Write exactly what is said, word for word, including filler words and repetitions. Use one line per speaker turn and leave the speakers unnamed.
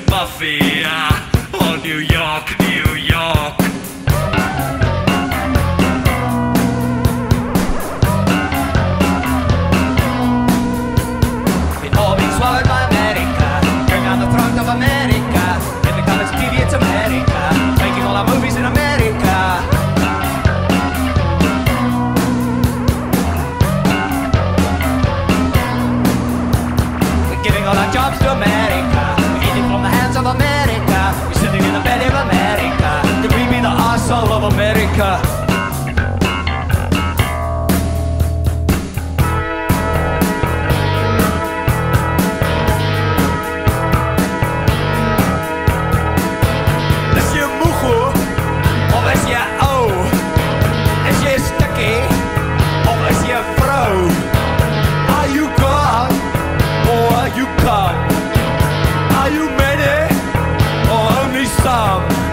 mafia. Oh, New York, New York.
It all being swallowed by America, going down the throat of America. Every time it's T V, it's America, making all our movies in America. We're giving all our jobs to America. We're eating from the hands of America. We're sitting in the belly of America. Could we be the arsehole of America? Is Jy'n Moegoe of is jy ou? Is jy stukkie of is jy vrou? Are you God or are you come? Are you many or only some?